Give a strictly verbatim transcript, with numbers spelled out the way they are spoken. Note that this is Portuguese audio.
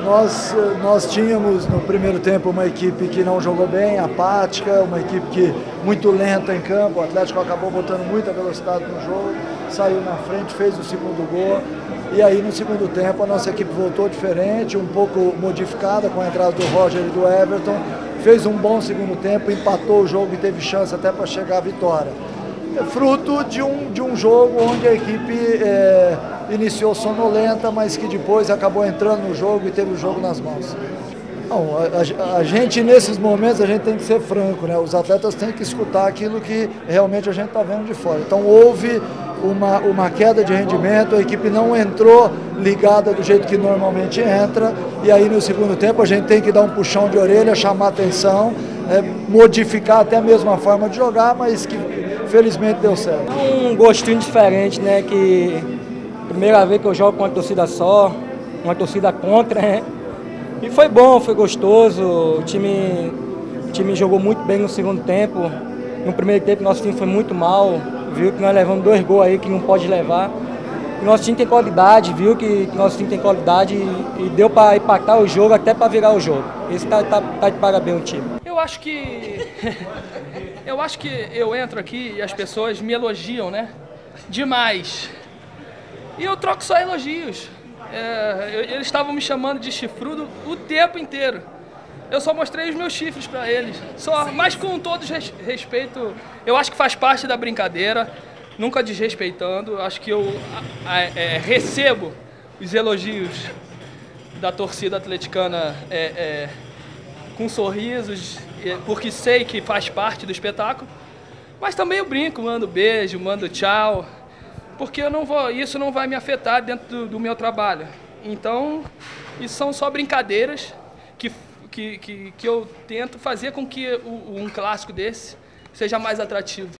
nós, nós tínhamos no primeiro tempo uma equipe que não jogou bem, apática, uma equipe que muito lenta em campo. O Atlético acabou botando muita velocidade no jogo, saiu na frente, fez o segundo gol. E aí no segundo tempo a nossa equipe voltou diferente, um pouco modificada com a entrada do Roger e do Everton. Fez um bom segundo tempo, empatou o jogo e teve chance até para chegar à vitória. É fruto de um, de um jogo onde a equipe é, iniciou sonolenta, mas que depois acabou entrando no jogo e teve o jogo nas mãos. Não, a, a, a gente, nesses momentos, a gente tem que ser franco, né? Os atletas têm que escutar aquilo que realmente a gente está vendo de fora. Então houve uma, uma queda de rendimento, a equipe não entrou ligada do jeito que normalmente entra, e aí no segundo tempo a gente tem que dar um puxão de orelha, chamar atenção, é, modificar até mesmo a forma de jogar, mas que felizmente deu certo. Um gostinho diferente, né? Que primeira vez que eu jogo com uma torcida só, uma torcida contra, né? E foi bom, foi gostoso, o time, o time jogou muito bem no segundo tempo. No primeiro tempo nosso time foi muito mal, viu que nós levamos dois gols aí que não pode levar. E nosso time tem qualidade, viu que, que nosso time tem qualidade e, e deu para empatar o jogo até para virar o jogo. Esse tá, tá, tá de parabéns o time. Eu acho que eu acho que eu entro aqui e as pessoas me elogiam, né? Demais. E eu troco só elogios. É, eles estavam me chamando de chifrudo o tempo inteiro. Eu só mostrei os meus chifres para eles. Só, mas com todo respeito, eu acho que faz parte da brincadeira, nunca desrespeitando. Acho que eu a, a, é, recebo os elogios da torcida atleticana é, é, com sorrisos, é, porque sei que faz parte do espetáculo. Mas também eu brinco, mando beijo, mando tchau. Porque eu não vou, isso não vai me afetar dentro do, do meu trabalho. Então, isso são só brincadeiras que, que, que, que eu tento fazer com que o, um clássico desse seja mais atrativo.